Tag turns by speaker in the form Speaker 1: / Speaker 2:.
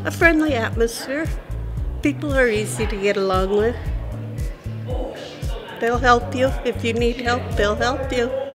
Speaker 1: A friendly atmosphere. People are easy to get along with. They'll help you. If you need help, they'll help you.